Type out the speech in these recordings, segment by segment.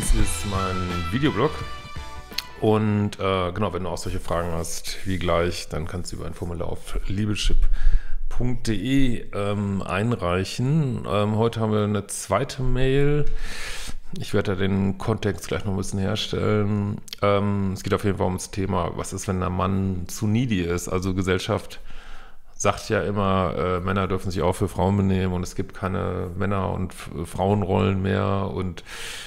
Dies ist mein Videoblog und genau, wenn du auch solche Fragen hast wie gleich, dann kannst du über ein Formular auf liebeschip.de einreichen. Heute haben wir eine zweite Mail. Ich werde da den Kontext gleich noch ein bisschen herstellen. Es geht auf jeden Fall ums Thema, was ist, wenn ein Mann zu needy ist? Also Gesellschaft sagt ja immer, Männer dürfen sich auch für Frauen benehmen und es gibt keine Männer- und Frauenrollen mehr und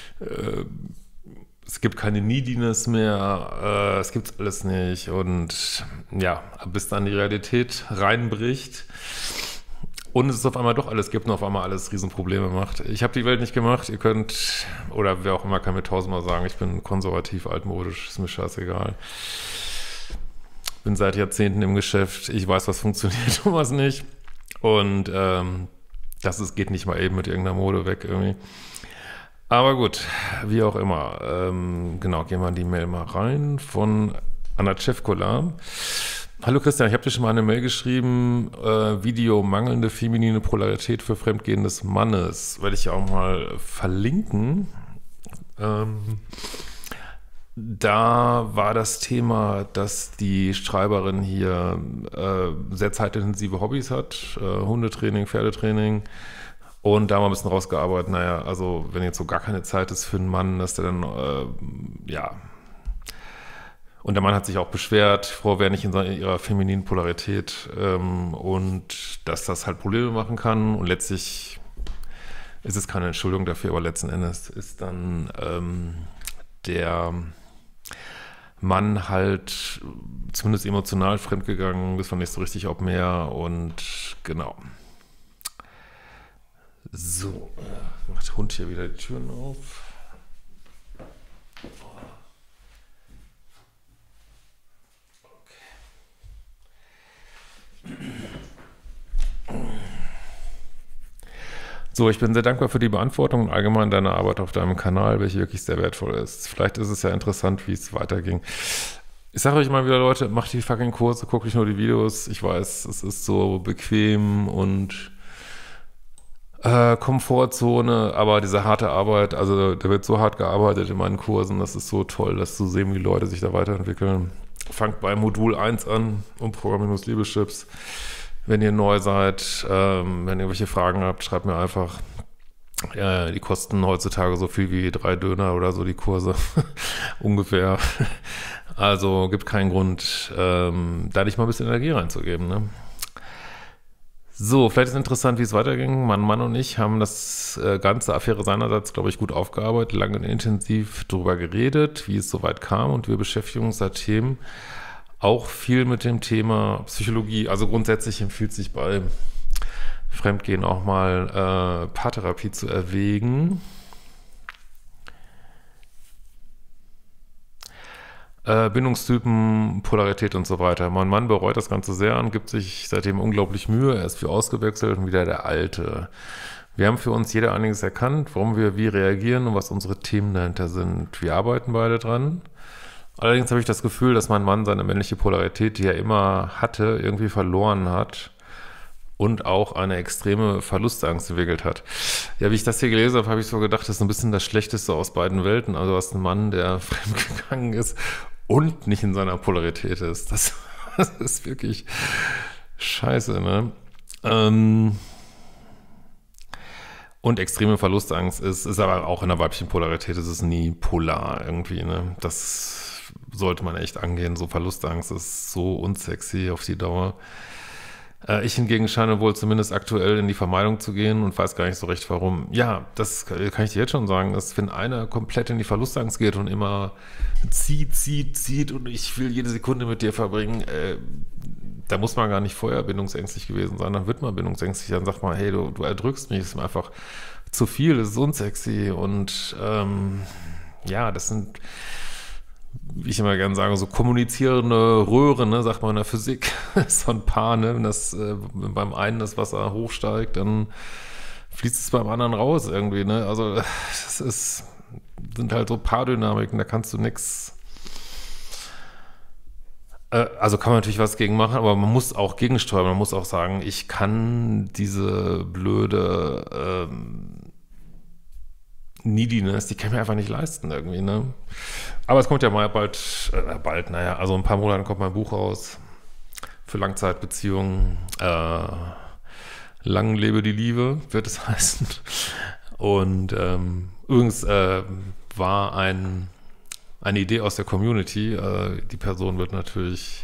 es gibt keine Neediness mehr, es gibt's alles nicht und ja, bis dann die Realität reinbricht und es auf einmal doch alles gibt und auf einmal alles Riesenprobleme macht. Ich habe die Welt nicht gemacht, ihr könnt, oder wer auch immer kann mir tausendmal sagen, ich bin konservativ, altmodisch, ist mir scheißegal. Bin seit Jahrzehnten im Geschäft, ich weiß, was funktioniert und was nicht und geht nicht mal eben mit irgendeiner Mode weg irgendwie. Aber gut, wie auch immer. Genau, gehen wir in die Mail mal rein von Anna Cevkola. Hallo Christian, ich habe dir schon mal eine Mail geschrieben, Video mangelnde feminine Polarität für Fremdgehen des Mannes. Werde ich ja auch mal verlinken. Da war das Thema, dass die Schreiberin hier sehr zeitintensive Hobbys hat, Hundetraining, Pferdetraining. Und da haben wir ein bisschen rausgearbeitet, naja, also wenn jetzt so gar keine Zeit ist für einen Mann, dass der dann, ja. Und der Mann hat sich auch beschwert, die Frau wäre nicht in ihrer femininen Polarität und dass das halt Probleme machen kann. Und letztlich ist es keine Entschuldigung dafür, aber letzten Endes ist dann der Mann halt zumindest emotional fremdgegangen, das war nicht so richtig auf mehr und genau. So, macht der Hund hier wieder die Türen auf. Okay. So, ich bin sehr dankbar für die Beantwortung und allgemein deine Arbeit auf deinem Kanal, welche wirklich sehr wertvoll ist. Vielleicht ist es ja interessant, wie es weiterging. Ich sage euch mal wieder, Leute, macht die fucking Kurse, guckt euch nur die Videos. Ich weiß, es ist so bequem und Komfortzone, aber diese harte Arbeit, also da wird so hart gearbeitet in meinen Kursen, das ist so toll, das zu sehen, wie die Leute sich da weiterentwickeln. Fangt bei Modul 1 an, um Programmierungs-Liebeschips. Wenn ihr neu seid, wenn ihr irgendwelche Fragen habt, schreibt mir einfach. Die kosten heutzutage so viel wie 3 Döner oder so, die Kurse, ungefähr. Also gibt keinen Grund, da nicht mal ein bisschen Energie reinzugeben, ne? So, vielleicht ist interessant, wie es weiterging. Mein Mann und ich haben das ganze Affäre seinerseits, glaube ich, gut aufgearbeitet, lange und intensiv darüber geredet, wie es soweit kam und wir beschäftigen uns seitdem auch viel mit dem Thema Psychologie. Also grundsätzlich empfiehlt sich bei Fremdgehen auch mal Paartherapie zu erwägen. Bindungstypen, Polarität und so weiter. Mein Mann bereut das Ganze sehr und gibt sich seitdem unglaublich Mühe. Er ist viel ausgewechselt und wieder der Alte. Wir haben für uns jeder einiges erkannt, warum wir wie reagieren und was unsere Themen dahinter sind. Wir arbeiten beide dran. Allerdings habe ich das Gefühl, dass mein Mann seine männliche Polarität, die er immer hatte, irgendwie verloren hat und auch eine extreme Verlustangst entwickelt hat. Ja, wie ich das hier gelesen habe, habe ich so gedacht, das ist ein bisschen das Schlechteste aus beiden Welten. Also hast einen Mann, der fremdgegangen ist und nicht in seiner Polarität ist. Das ist wirklich scheiße, ne? Und extreme Verlustangst ist aber auch in der weiblichen Polarität, ist es nie polar irgendwie, ne? Das sollte man echt angehen. So Verlustangst ist so unsexy auf die Dauer. Ich hingegen scheine wohl zumindest aktuell in die Vermeidung zu gehen und weiß gar nicht so recht, warum. Ja, das kann ich dir jetzt schon sagen, dass wenn einer komplett in die Verlustangst geht und immer zieht und ich will jede Sekunde mit dir verbringen, da muss man gar nicht vorher bindungsängstlich gewesen sein, dann wird man bindungsängstlich, dann sagt man, hey, du erdrückst mich, das ist mir einfach zu viel, das ist unsexy und ja, das sind, wie ich immer gerne sage, so kommunizierende Röhren, ne, sagt man in der Physik, so ein Paar, ne, wenn das beim einen das Wasser hochsteigt, dann fließt es beim anderen raus irgendwie, ne, also das sind halt so Paardynamiken, da kannst du nix, also kann man natürlich was gegen machen, aber man muss auch gegensteuern, man muss auch sagen, ich kann diese blöde Neediness, die kann ich mir einfach nicht leisten irgendwie, ne? Aber es kommt ja mal naja, also in ein paar Monaten kommt mein Buch raus für Langzeitbeziehungen. Lang lebe die Liebe, wird es heißen. Und übrigens war eine Idee aus der Community. Die Person wird natürlich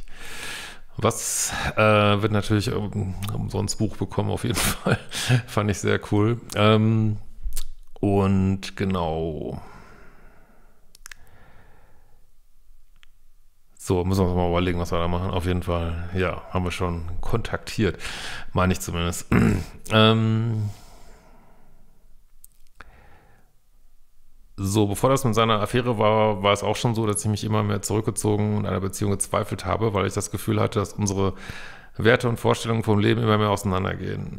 umsonst Buch bekommen, auf jeden Fall. Fand ich sehr cool. Und genau. So, müssen wir uns mal überlegen, was wir da machen. Auf jeden Fall, ja, haben wir schon kontaktiert. Meine ich zumindest. So, bevor das mit seiner Affäre war, war es auch schon so, dass ich mich immer mehr zurückgezogen und einer Beziehung gezweifelt habe, weil ich das Gefühl hatte, dass unsere Werte und Vorstellungen vom Leben immer mehr auseinandergehen.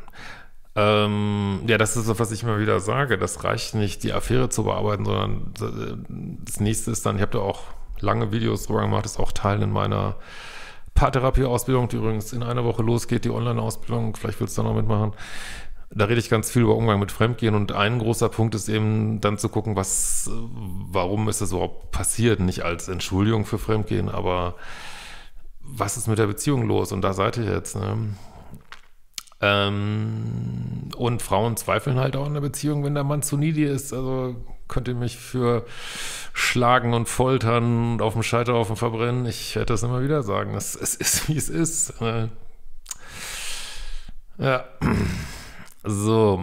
Ja, das ist so, was ich immer wieder sage. Das reicht nicht, die Affäre zu bearbeiten, sondern das nächste ist dann, ich habe da auch lange Videos drüber gemacht, ist auch Teil in meiner Paartherapie-Ausbildung, die übrigens in einer Woche losgeht, die Online-Ausbildung, vielleicht willst du da noch mitmachen. Da rede ich ganz viel über Umgang mit Fremdgehen und ein großer Punkt ist eben dann zu gucken, warum ist das überhaupt passiert? Nicht als Entschuldigung für Fremdgehen, aber was ist mit der Beziehung los? Und da seid ihr jetzt, ne? Und Frauen zweifeln halt auch in der Beziehung, wenn der Mann zu needy ist. Also könnt ihr mich für schlagen und foltern und auf dem Scheiterhaufen verbrennen. Ich werde das immer wieder sagen. Es ist, wie es ist. Ja. So,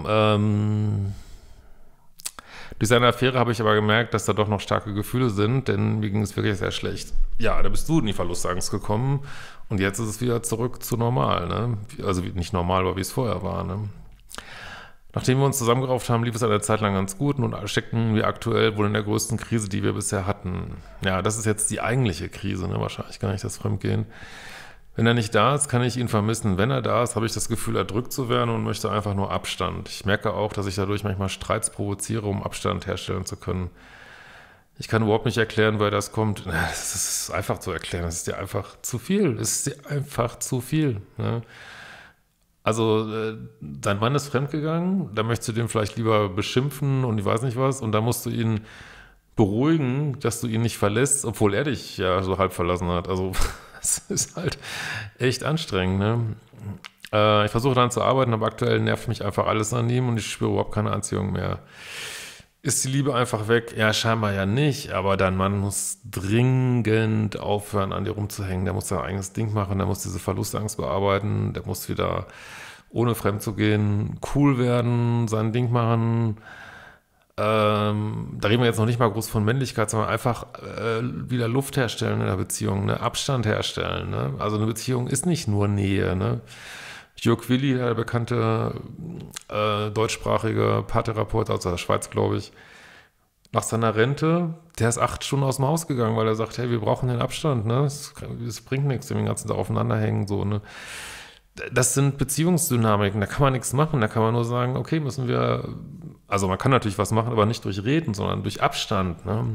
durch seine Affäre habe ich aber gemerkt, dass da doch noch starke Gefühle sind, denn mir ging es wirklich sehr schlecht. Ja, da bist du in die Verlustangst gekommen und jetzt ist es wieder zurück zu normal, ne? Also nicht normal, aber wie es vorher war, ne? Nachdem wir uns zusammengerauft haben, lief es eine Zeit lang ganz gut und steckten wir aktuell wohl in der größten Krise, die wir bisher hatten. Ja, das ist jetzt die eigentliche Krise, ne? Wahrscheinlich gar nicht das Fremdgehen. Wenn er nicht da ist, kann ich ihn vermissen. Wenn er da ist, habe ich das Gefühl, erdrückt zu werden und möchte einfach nur Abstand. Ich merke auch, dass ich dadurch manchmal Streits provoziere, um Abstand herstellen zu können. Ich kann überhaupt nicht erklären, woher das kommt. Das ist einfach zu erklären. Das ist dir einfach zu viel. Es ist dir einfach zu viel. Ne? Also, dein Mann ist fremdgegangen, da möchtest du den vielleicht lieber beschimpfen und ich weiß nicht was. Und da musst du ihn beruhigen, dass du ihn nicht verlässt, obwohl er dich ja so halb verlassen hat. Also, das ist halt echt anstrengend, ne? Ich versuche daran zu arbeiten, aber aktuell nervt mich einfach alles an ihm und ich spüre überhaupt keine Anziehung mehr. Ist die Liebe einfach weg? Ja, scheinbar ja nicht, aber dein Mann muss dringend aufhören, an dir rumzuhängen. Der muss sein eigenes Ding machen, der muss diese Verlustangst bearbeiten, der muss wieder, ohne fremd zu gehen, cool werden, sein Ding machen. Da reden wir jetzt noch nicht mal groß von Männlichkeit, sondern einfach wieder Luft herstellen in der Beziehung, ne? Abstand herstellen. Ne? Also eine Beziehung ist nicht nur Nähe. Ne? Jörg Willi, der bekannte deutschsprachige Paartherapeut aus der Schweiz, glaube ich, nach seiner Rente, der ist 8 Stunden aus dem Haus gegangen, weil er sagt, hey, wir brauchen den Abstand. Ne? Es bringt nichts, wenn wir den ganzen Tag aufeinander hängen. So, ne? Das sind Beziehungsdynamiken, da kann man nichts machen, da kann man nur sagen, okay, also man kann natürlich was machen, aber nicht durch Reden, sondern durch Abstand. Ne?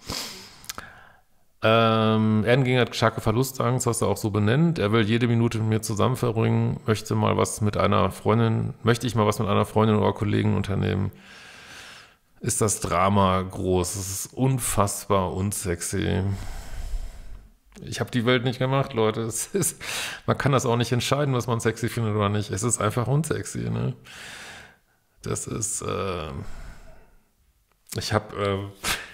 Erdenging hat starke Verlustangst, was er auch so benennt. Er will jede Minute mit mir zusammen verbringen, möchte ich mal was mit einer Freundin oder Kollegen unternehmen. Ist das Drama groß, es ist unfassbar unsexy. Ich habe die Welt nicht gemacht, Leute. Man kann das auch nicht entscheiden, was man sexy findet oder nicht. Es ist einfach unsexy, ne? Das ist, ich habe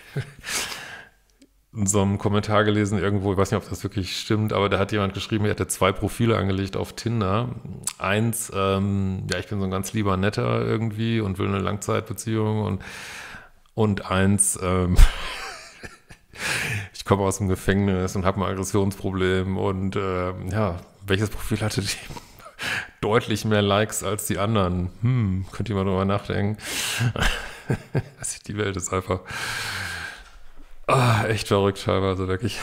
in so einem Kommentar gelesen irgendwo, ich weiß nicht, ob das wirklich stimmt, aber da hat jemand geschrieben, er hätte 2 Profile angelegt auf Tinder. Eins, ja, ich bin so ein ganz lieber Netter irgendwie und will eine Langzeitbeziehung und eins, ich komme aus dem Gefängnis und habe ein Aggressionsproblem und ja, welches Profil hatte die deutlich mehr Likes als die anderen? Könnt ihr mal drüber nachdenken. Die Welt ist einfach echt verrückt teilweise, wirklich.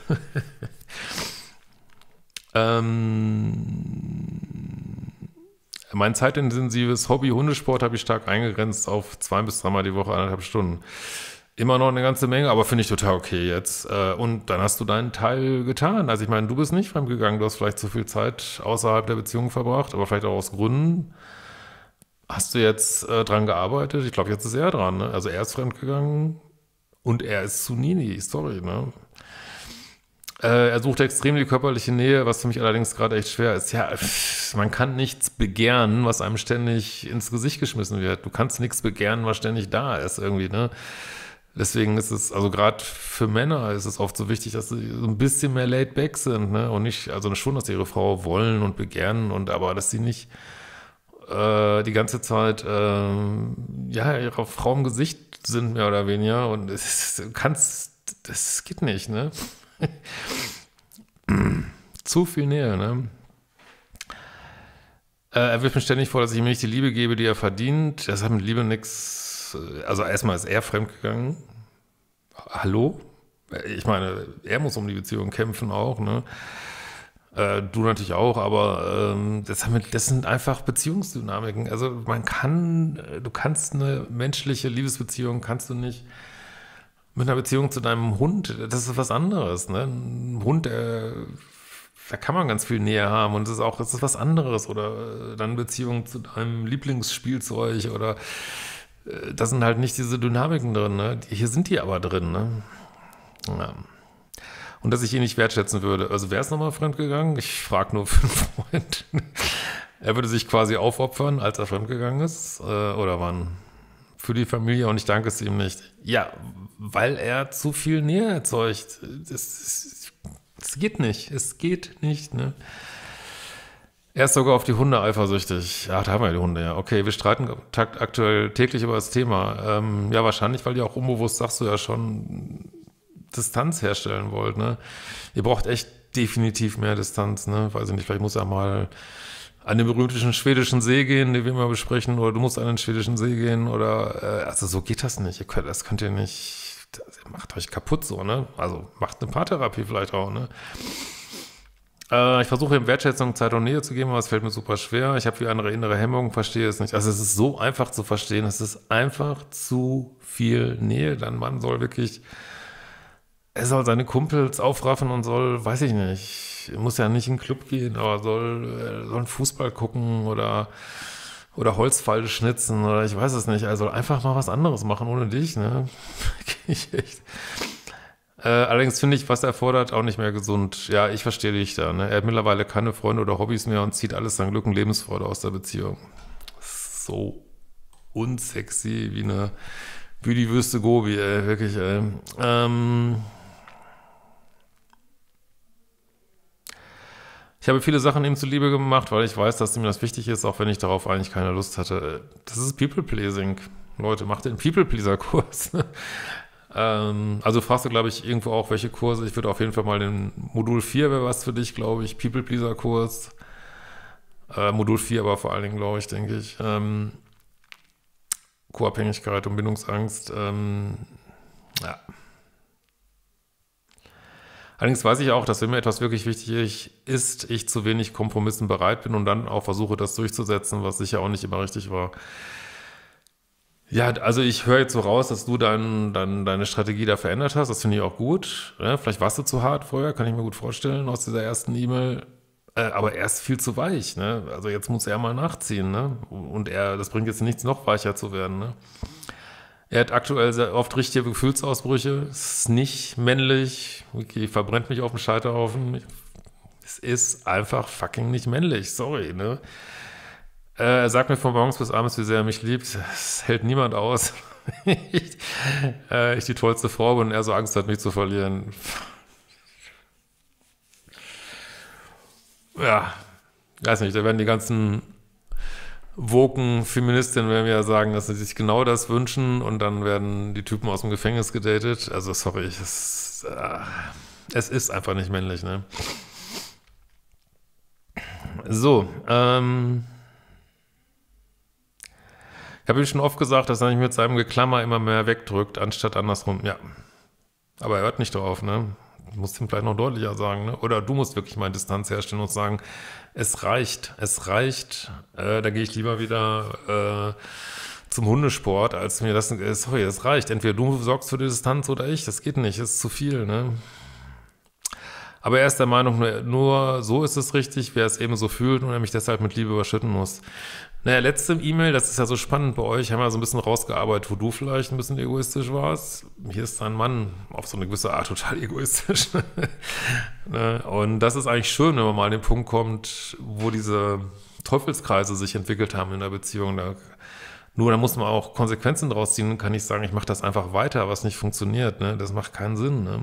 Mein zeitintensives Hobby Hundesport habe ich stark eingegrenzt auf 2 bis 3 Mal die Woche, 1,5 Stunden. Immer noch eine ganze Menge, aber finde ich total okay jetzt. Und dann hast du deinen Teil getan. Also ich meine, du bist nicht fremdgegangen, du hast vielleicht zu viel Zeit außerhalb der Beziehung verbracht, aber vielleicht auch aus Gründen. Hast du jetzt dran gearbeitet? Ich glaube, jetzt ist er dran, ne? Also er ist fremdgegangen und er ist zu needy, sorry, ne? Er sucht extrem die körperliche Nähe, was für mich allerdings gerade echt schwer ist. Ja, man kann nichts begehren, was einem ständig ins Gesicht geschmissen wird. Du kannst nichts begehren, was ständig da ist irgendwie, ne? Deswegen ist es, also gerade für Männer ist es oft so wichtig, dass sie so ein bisschen mehr laid back sind, ne? Und nicht, also schon, dass sie ihre Frau wollen und begehren und aber, dass sie nicht die ganze Zeit ja, ihrer Frau im Gesicht sind, mehr oder weniger. Und du kannst, das geht nicht, ne? Zu viel Nähe, ne? Er wirft mir ständig vor, dass ich ihm nicht die Liebe gebe, die er verdient. Das hat mit Liebe nichts. Also erstmal ist er fremdgegangen. Hallo? Ich meine, er muss um die Beziehung kämpfen auch, ne? Du natürlich auch, aber das sind einfach Beziehungsdynamiken. Also du kannst eine menschliche Liebesbeziehung, kannst du nicht mit einer Beziehung zu deinem Hund, das ist was anderes, ne? Ein Hund, da kann man ganz viel Nähe haben und es ist was anderes. Oder dann Beziehung zu deinem Lieblingsspielzeug oder da sind halt nicht diese Dynamiken drin, ne? Hier sind die aber drin, ne? Ja. Und dass ich ihn nicht wertschätzen würde. Also wäre es nochmal fremdgegangen? Ich frage nur für einen Freund. Er würde sich quasi aufopfern, als er fremdgegangen ist? Oder wann? Für die Familie und ich danke es ihm nicht. Ja, weil er zu viel Nähe erzeugt. Es geht nicht. Es geht nicht, ne? Er ist sogar auf die Hunde eifersüchtig. Ja, da haben wir die Hunde, ja. Okay, wir streiten aktuell täglich über das Thema. Ja, wahrscheinlich, weil ihr auch unbewusst, sagst du ja schon, Distanz herstellen wollt, ne? Ihr braucht echt definitiv mehr Distanz, ne? Weiß ich nicht, vielleicht muss er mal an den berühmten schwedischen See gehen, den wir immer besprechen, oder du musst an den schwedischen See gehen, oder, also so geht das nicht. Das könnt ihr nicht, macht euch kaputt so, ne? Also macht eine Paartherapie vielleicht auch, ne? Ich versuche ihm Wertschätzung, Zeit und Nähe zu geben, aber es fällt mir super schwer. Ich habe wie eine innere Hemmung, verstehe es nicht. Also es ist so einfach zu verstehen, es ist einfach zu viel Nähe. Dein Mann soll wirklich, er soll seine Kumpels aufraffen und soll, weiß ich nicht, muss ja nicht in den Club gehen, aber soll einen Fußball gucken oder Holzpfeile schnitzen oder ich weiß es nicht. Er soll einfach mal was anderes machen ohne dich, ne? Ich echt. Allerdings finde ich, was er fordert, auch nicht mehr gesund. Ja, ich verstehe dich da, ne? Er hat mittlerweile keine Freunde oder Hobbys mehr und zieht alles an Glück und Lebensfreude aus der Beziehung. So unsexy wie die Wüste Gobi, ey, wirklich, ey. Ich habe viele Sachen ihm zuliebe gemacht, weil ich weiß, dass ihm das wichtig ist, auch wenn ich darauf eigentlich keine Lust hatte. Das ist People-Pleasing. Leute, macht den People-Pleaser-Kurs. Also fragst du, glaube ich, irgendwo auch, welche Kurse. Ich würde auf jeden Fall mal den Modul 4 wäre was für dich, glaube ich. People-Pleaser-Kurs. Modul 4 aber vor allen Dingen, glaube ich, denke ich. Co-Abhängigkeit und Bindungsangst. Ja. Allerdings weiß ich auch, dass wenn mir etwas wirklich wichtig ist, ich zu wenig Kompromissen bereit bin und dann auch versuche, das durchzusetzen, was sicher auch nicht immer richtig war. Ja, also ich höre jetzt so raus, dass du deine Strategie da verändert hast. Das finde ich auch gut. Ja, vielleicht warst du zu hart vorher, kann ich mir gut vorstellen aus dieser ersten E-Mail. Aber er ist viel zu weich, ne? Also jetzt muss er mal nachziehen, ne? Und das bringt jetzt nichts, noch weicher zu werden, ne? Er hat aktuell sehr oft richtige Gefühlsausbrüche. Es ist nicht männlich. Okay, verbrennt mich auf dem Scheiterhaufen. Es ist einfach fucking nicht männlich. Sorry, ne? Er sagt mir von morgens bis abends, wie sehr er mich liebt. Das hält niemand aus. ich die tollste Frau bin und er so Angst hat, mich zu verlieren. Ja, weiß nicht, da werden die ganzen woken Feministinnen werden ja sagen, dass sie sich genau das wünschen und dann werden die Typen aus dem Gefängnis gedatet. Also sorry, es ist einfach nicht männlich, ne? So, ich habe ihm schon oft gesagt, dass er mich mit seinem Geklammer immer mehr wegdrückt, anstatt andersrum. Ja, aber er hört nicht drauf, ne? Du musst ihm vielleicht noch deutlicher sagen, ne? Oder du musst wirklich mal Distanz herstellen und sagen, es reicht, da gehe ich lieber wieder zum Hundesport, als mir das, sorry, es reicht. Entweder du sorgst für die Distanz oder ich, das geht nicht, das ist zu viel, ne? Aber er ist der Meinung, nur so ist es richtig, wer es eben so fühlt und er mich deshalb mit Liebe überschütten muss. Naja, letzte E-Mail, das ist ja so spannend bei euch, haben wir so ein bisschen rausgearbeitet, wo du vielleicht ein bisschen egoistisch warst. Hier ist dein Mann auf so eine gewisse Art total egoistisch. Ne? Und das ist eigentlich schön, wenn man mal an den Punkt kommt, wo diese Teufelskreise sich entwickelt haben in der Beziehung. Nur da muss man auch Konsequenzen draus ziehen, kann ich sagen, ich mache das einfach weiter, was nicht funktioniert. Ne? Das macht keinen Sinn. Ne?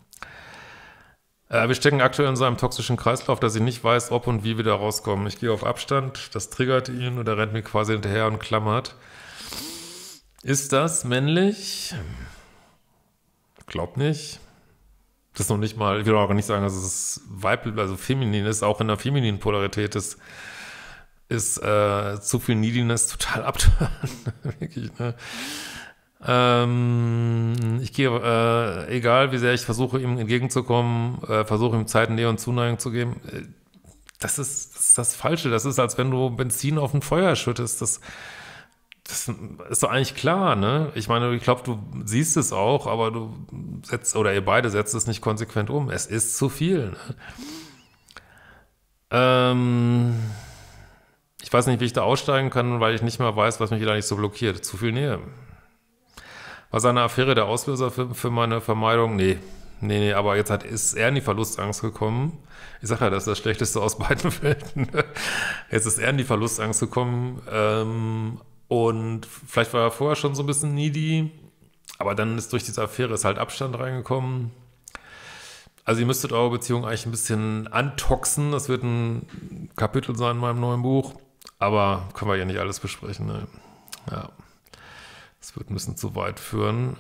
Wir stecken aktuell in so einem toxischen Kreislauf, dass ich nicht weiß, ob und wie wir da rauskommen. Ich gehe auf Abstand, das triggert ihn und er rennt mir quasi hinterher und klammert. Ist das männlich? Glaub nicht. Das ist noch nicht mal, ich will auch gar nicht sagen, dass es weiblich, also feminin ist, auch in der femininen Polarität ist zu viel Neediness total abtören. Wirklich, ne? Ich gehe, egal wie sehr ich versuche, ihm entgegenzukommen, versuche ihm Zeit, Nähe und Zuneigung zu geben, das ist das Falsche. Das ist, als wenn du Benzin auf ein Feuer schüttest. Das ist doch eigentlich klar, ne? Ich meine, ich glaube, du siehst es auch, aber du setzt, oder ihr beide setzt es nicht konsequent um. Es ist zu viel, ne? Ich weiß nicht, wie ich da aussteigen kann, weil ich nicht mehr weiß, was mich da nicht so blockiert. Zu viel Nähe. War seine Affäre der Auslöser für meine Vermeidung? Nee, aber jetzt ist er in die Verlustangst gekommen. Ich sage ja, das ist das Schlechteste aus beiden Welten. Jetzt ist er in die Verlustangst gekommen und vielleicht war er vorher schon so ein bisschen needy, aber dann ist durch diese Affäre halt Abstand reingekommen. Also ihr müsstet eure Beziehung eigentlich ein bisschen antoxen. Das wird ein Kapitel sein in meinem neuen Buch, aber können wir ja nicht alles besprechen. Ne? Ja. Das wird ein bisschen zu weit führen.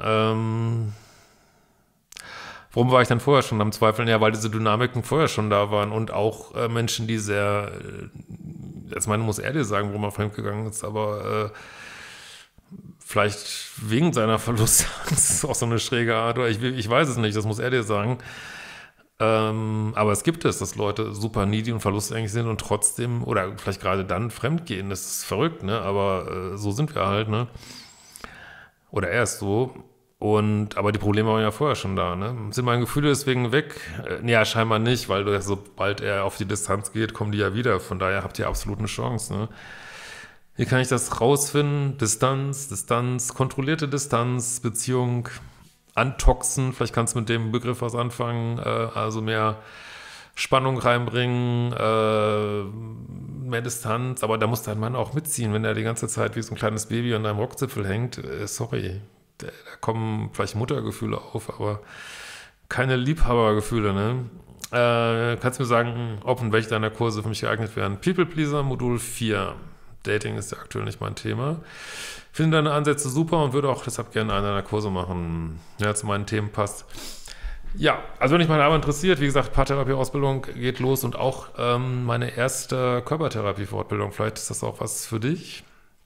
Warum war ich dann vorher schon am Zweifeln? Ja, weil diese Dynamiken vorher schon da waren und auch Menschen, die sehr, jetzt meine, muss er dir sagen, warum er fremdgegangen ist, aber vielleicht wegen seiner Verlustangst, das ist auch so eine schräge Art, oder ich weiß es nicht, das muss er dir sagen. Aber es gibt es, dass Leute super needy und verlustängstlich sind und trotzdem, oder vielleicht gerade dann fremdgehen, das ist verrückt, ne? Aber so sind wir halt, ne? Oder er ist so. Aber die Probleme waren ja vorher schon da, ne? Sind meine Gefühle deswegen weg? Ja, scheinbar nicht, weil sobald er auf die Distanz geht, kommen die ja wieder. Von daher habt ihr absolut eine Chance, ne? Wie kann ich das rausfinden? Distanz, kontrollierte Distanz, Beziehung, antoxen. Vielleicht kannst du mit dem Begriff was anfangen. Also mehr Spannung reinbringen, mehr Distanz. Aber da muss dein Mann auch mitziehen, wenn er die ganze Zeit wie so ein kleines Baby an deinem Rockzipfel hängt. Sorry. Da kommen vielleicht Muttergefühle auf, aber keine Liebhabergefühle, ne? Kannst du mir sagen, ob und welche deiner Kurse für mich geeignet wären? People Pleaser, Modul 4. Dating ist ja aktuell nicht mein Thema. Ich finde deine Ansätze super und würde auch deshalb gerne einen deiner Kurse machen, der zu meinen Themen passt. Ja, also wenn dich meine Arbeit interessiert, wie gesagt, Paartherapie-Ausbildung geht los und auch meine erste Körpertherapie-Fortbildung. Vielleicht ist das auch was für dich.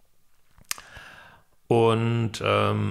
Und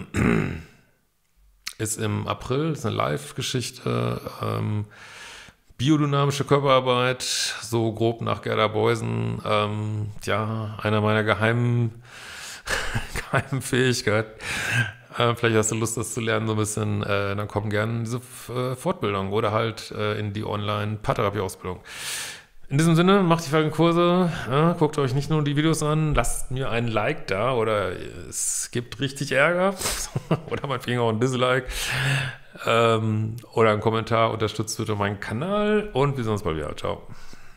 ist im April, ist eine Live-Geschichte, biodynamische Körperarbeit, so grob nach Gerda Beusen, einer meiner geheimen Fähigkeiten. Vielleicht hast du Lust, das zu lernen, so ein bisschen, dann komm gerne in diese Fortbildung oder halt in die Online-Paartherapie-Ausbildung. In diesem Sinne, macht die folgenden Kurse, guckt euch nicht nur die Videos an, lasst mir ein Like da oder es gibt richtig Ärger oder meinetwegen auch ein Dislike oder einen Kommentar, unterstützt bitte meinen Kanal und wir sehen uns bald wieder. Ciao.